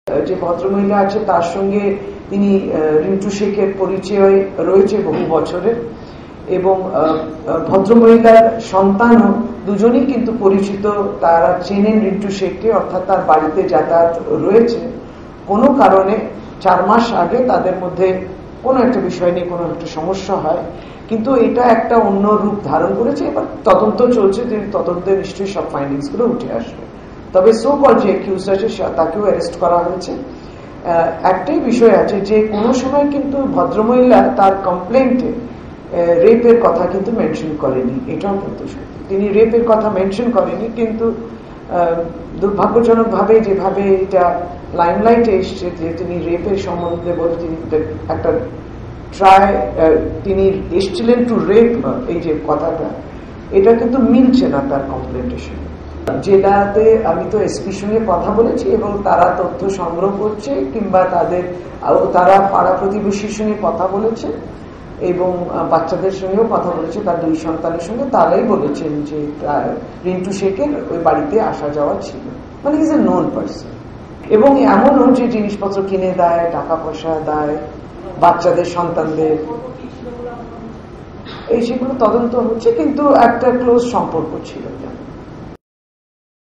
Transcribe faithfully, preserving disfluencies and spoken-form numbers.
যে ভদ্রমহিলা আছে তার সঙ্গে তিনি রিন্টু শেখের পরিচয় রয়েছে বহু বছরের, এবং ভদ্রমহিলার সন্তানও দুজনই কিন্তু পরিচিত, তারা চেনেন রিন্টু শেখকে, অর্থাৎ তার বাড়িতে যাতায়াত রয়েছে। কোনো কারণে চার মাস আগে তাদের মধ্যে কোনো একটা বিষয় নিয়ে কোনো একটা সমস্যা হয়, কিন্তু এটা একটা অন্য রূপ ধারণ করেছে। এবার তদন্ত চলছে, যে তদন্তে নিশ্চয়ই সব ফাইন্ডিংস গুলো উঠে আসবে। তবে সো কল যে অ্যাকিউজ আছে তাকেও অ্যারেস্ট করা হয়েছে। একটাই বিষয় আছে যে কোনো সময় কিন্তু ভদ্রমহিলা তার কমপ্লেন্টে রেপের কথা কিন্তু মেনশন করেনি, এটাও কিন্তু সত্যি। তিনি রেপের কথা মেনশন করেনি, কিন্তু দুর্ভাগ্যজনক ভাবে যেভাবে এটা লাইমলাইটে এসছে যে তিনি রেপের সম্বন্ধে বলে তিনি একটা ট্রাই তিনি এসছিলেন টু রেপ, এই যে কথাটা, এটা কিন্তু মিলছে না তার কমপ্লেন্টের সঙ্গে। জেলাতে আমি তো এসপির সঙ্গে কথা বলেছি এবং তারা তথ্য সংগ্রহ করছে, কিংবা তাদের তারা পাড়া প্রতিবেশীর সঙ্গে কথা বলেছে এবং বাচ্চাদের সঙ্গেও কথা বলেছে, তার দুই সন্তানের সঙ্গে। তারাই বলেছেন যে রিন্টু শেখের ওই বাড়িতে আসা যাওয়া ছিল, মানে ইজ এ নোন পার্সন। এবং এমনও যে জিনিসপত্র কিনে দেয়, টাকা পয়সা দেয় বাচ্চাদের, সন্তানদের, এই সেগুলো তদন্ত হচ্ছে, কিন্তু একটা ক্লোজ সম্পর্ক ছিল।